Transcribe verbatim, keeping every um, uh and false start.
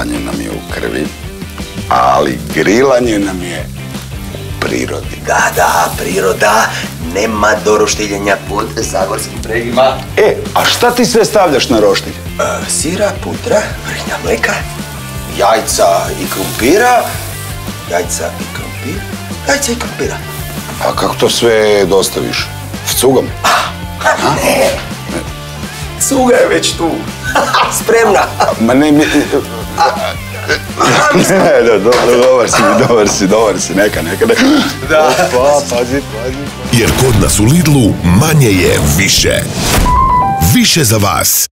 grilanje nam je u krvi, ali grilanje nam je u prirodi. Da, da, priroda, nema do roštiljenja pod zagorskim bregima. E, a šta ti sve stavljaš na roštilj? E, sira, putra, vrhnja mleka, jajca i krumpira, jajca i krumpir, jajca i krumpira. A kako to sve dostaviš? S cugom? Ne, cuga je već tu, spremna. Ma ne, mi... Ne, dobar si, dobar si, dobar si, neka, neka, neka. Da. Opa, pazi, pazi. Jer kod nas u Lidlu manje je više. Više za vas.